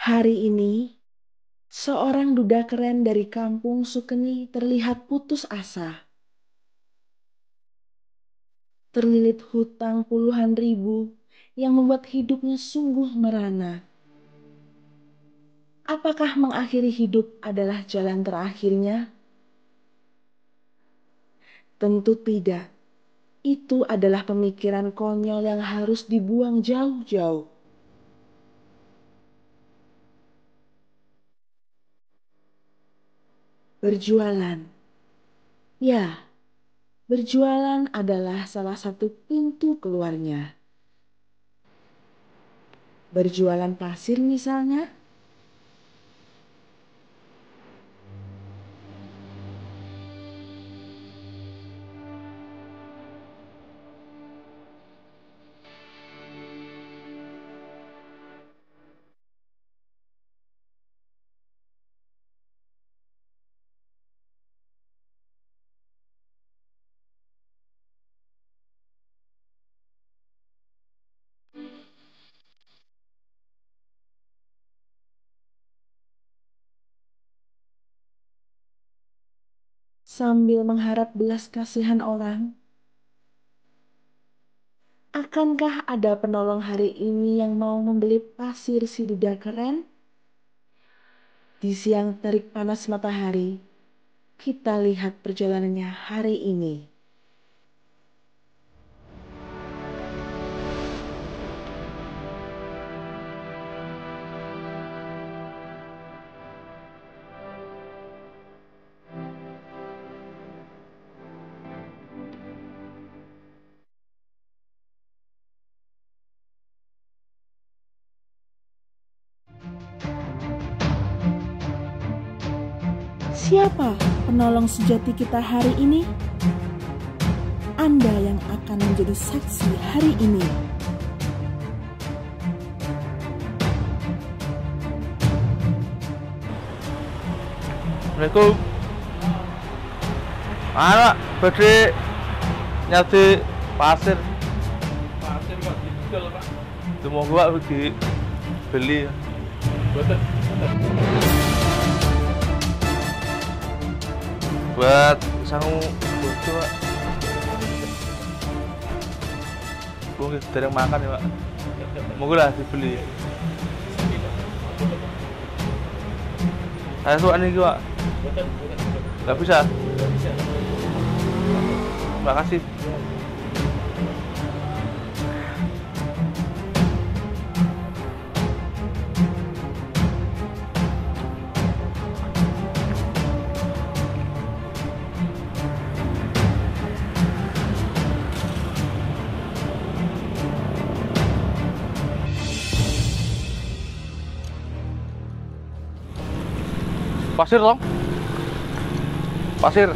Hari ini, seorang duda keren dari kampung Sukeni terlihat putus asa. Terlilit hutang puluhan ribu yang membuat hidupnya sungguh merana. Apakah mengakhiri hidup adalah jalan terakhirnya? Tentu tidak. Itu adalah pemikiran konyol yang harus dibuang jauh-jauh. Berjualan. Ya, berjualan adalah salah satu pintu keluarnya. Berjualan pasir misalnya. Sambil mengharap belas kasihan orang. Akankah ada penolong hari ini yang mau membeli pasir si duda keren? Di siang terik panas matahari, kita lihat perjalanannya hari ini. Siapa penolong sejati kita hari ini? Anda yang akan menjadi saksi hari ini. Assalamualaikum. Anak badhe nyati pasir. Pasir kok didol, Pak. Semoga Pak dibeli. Boten. Buat sangu bojo, Pak. Mungkin dereng makan ya, Pak. Moga lah dibeli. Saya suka nih, Pak. Boten. Nggak bisa. Bisa. Terima kasih. Pasir dong. Pasir.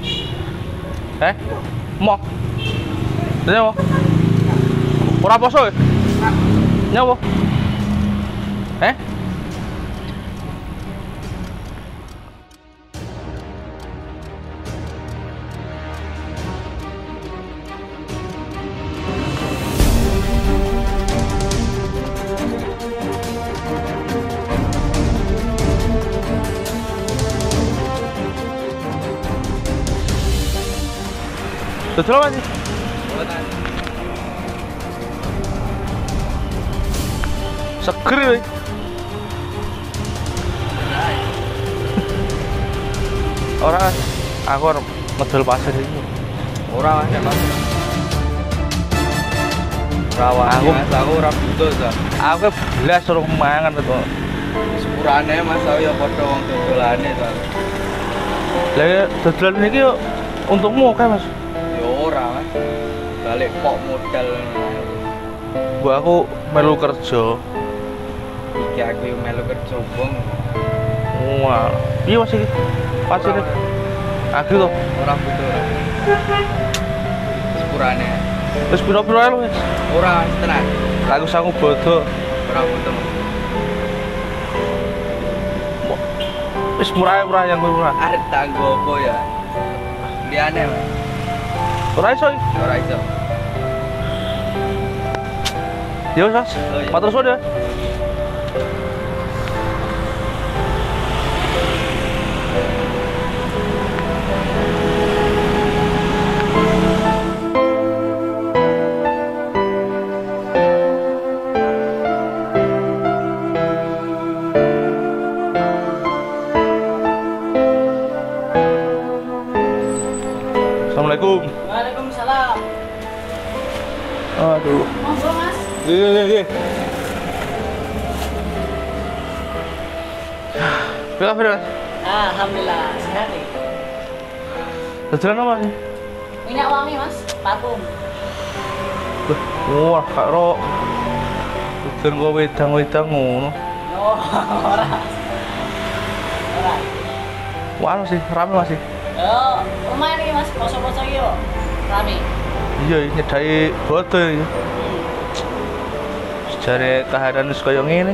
Mau. Nyawa. Ora poso. Nyawa. Betul apa sih? Boten. Seger ya. Orang aku ngedol pasir itu. Ora Mas, Mas. Rawan aku ora butuh ta. Aku belas suruh mangan itu. Sepurane Mas aku ya padha wong dodolane ta. Lah dodolan iki yo untungmu oke, Mas. Ya ora Mas. Balik kok modal. Bu aku melu kerja. Iki aku yo melu kerja wong. Wah, iya Mas iki. Pasir. Aku tuh. Ora butuh ora. Sepurane. Wis piro-piro ae lho, Mas. Ora Mas tenan. Aku sangu bodo. Ora butuh. Wis murah-murah yang murah. Arep tanggo apa ya? Liyane Mas. Ora iso iki. Ora iso. Ya wis, Mas. Oh, iya. Matur suwun ya. Waduh. Monggo Mas. Iya. Berapa? Alhamdulillah sehat nih. Jalan apa sih? Minyak wangi Mas, parfum. Wah, Kak Ro. Jalan kok wedang-wedang ngono. Oh, ora. Ora. Wah, sih, rame masih. Yo, lumayan iki Mas, poso-poso iki yo. Rame. Iya, nyedai foto ya. Sejarah keadaan wis kaya ngene.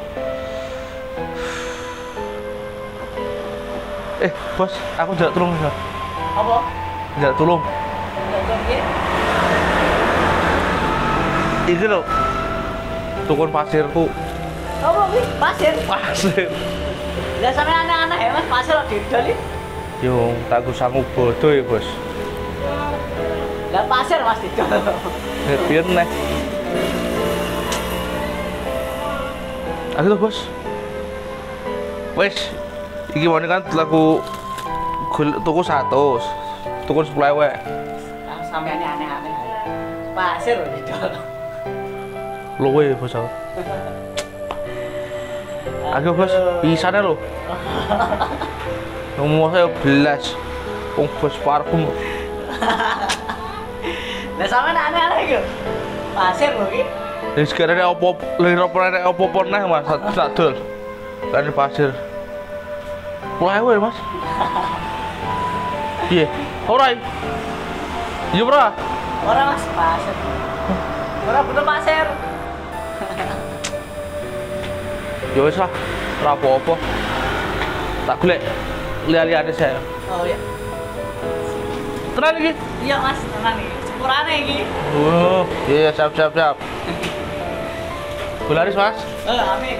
Bos, aku njak tulung. Apa? Njak tulung. Dokter iki. Iki lho. Tukun pasirku. Apa iki? Pasir. Pasir. Lah sampe aneh-aneh ya Mas, pasir kok didol iki. Yo, tak sanggup bodoh ya, Bos. Lah pasir Mas didol. Biar nih. Aku tuh, Bos. Wes, iki mau kan laku tuku 100, tuku 10.000. Nah, sampe aneh-aneh. Pasir kok didol. Luwe, Bos. Aku, Bos, pisane lho. Ngomong saya belas. Wong Bos parfum. Lah sampe aneh-aneh iki. Pasir lho iki. Wis karene opo, opo neh Mas, sak dol. Kan pasir. Mulai Mas. Piye? Ora. Iya, Bro. Ora Mas, pasir. Ora butuh pasir. Ya wis lah, ora apa-apa. Tak golek lihat-lihat saya. Oh iya. Tenan iki? Iya Mas, tenang nih. Sepurane iki. Oh, iya siap. Gularis, Mas. Amin.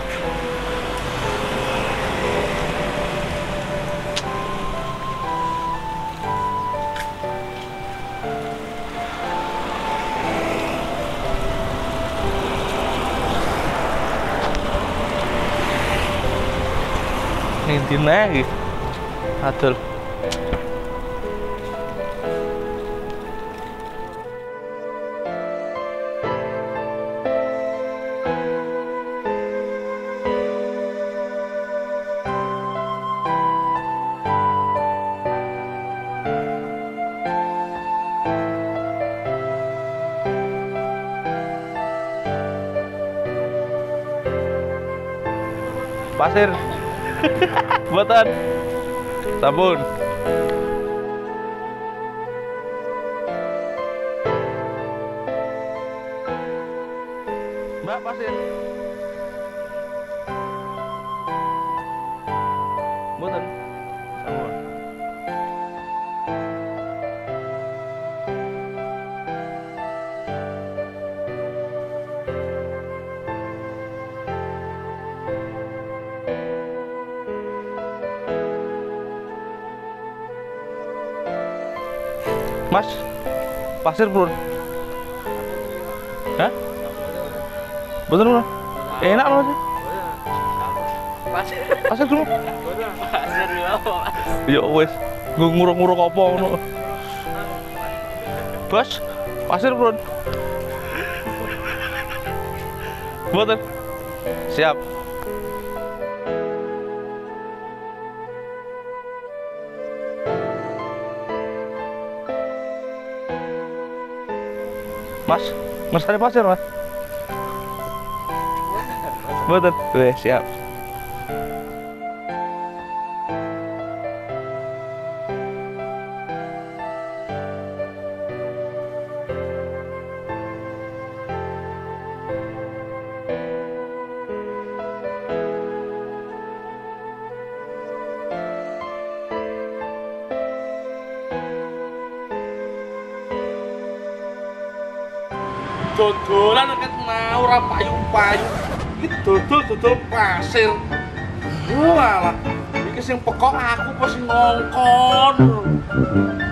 Intine iki. Adol. Pasir. Buatan. Sabun. Mbak, pasir. Buatan. Sabun. Mas, pasir pun. Hah? Betul Bro? Enak loh sih. Pasir. Pasir dulu. Pasir apa Mas? Ya wes, nguruk-nguruk apa ngono. Bos, pasir pun. Betul. Siap. Mas, ngersane pasir, Mas. Betul. Weh, siap. Dodolan ket mau ora payu-payu. Iki dodol pasir. Walah, iki sing pekok aku apa sing ngongkon.